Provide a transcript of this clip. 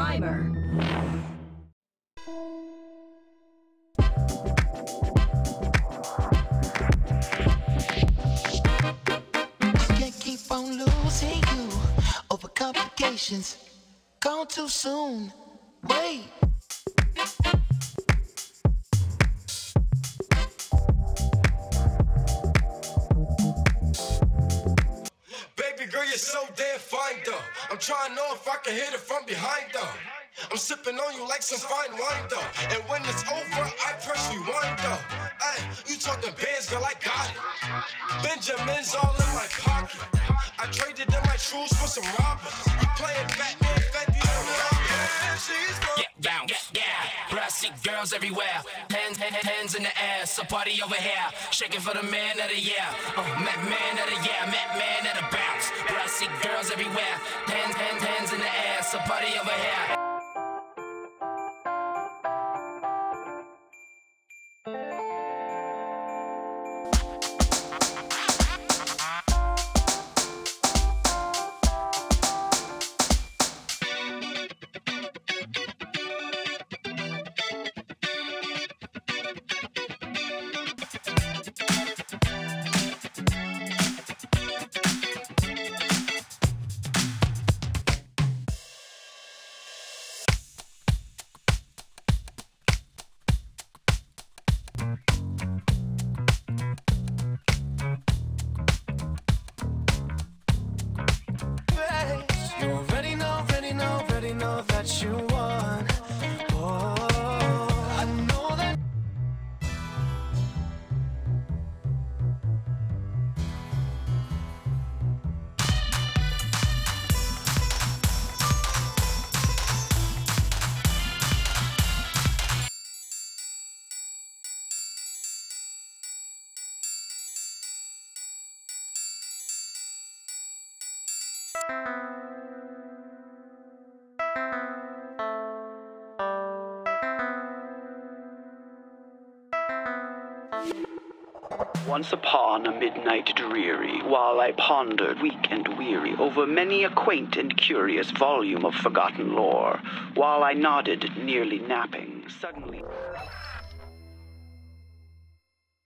timer. Can't keep on losing you over complications. Gone too soon. Wait. Baby girl, you're so damn fine though. I'm trying to know if I can hit it from behind though. I'm sipping on you like some fine wine though. And when it's over, I press rewind though. Ay, you talking Benz, girl, I got it. Benjamin's all in my pocket. I traded in my shoes for some robbers. You playing Batman, Fetty, Get down, yeah. Brassy girls everywhere. Hands in the air. So party over here. Shaking for the man of the year. Man of the year. Man of the bounce. Brassy girls everywhere. Hands in the air. So party over here. That you want. Oh, I know that. Once upon a midnight dreary, while I pondered weak and weary over many a quaint and curious volume of forgotten lore, while I nodded, nearly napping, suddenly...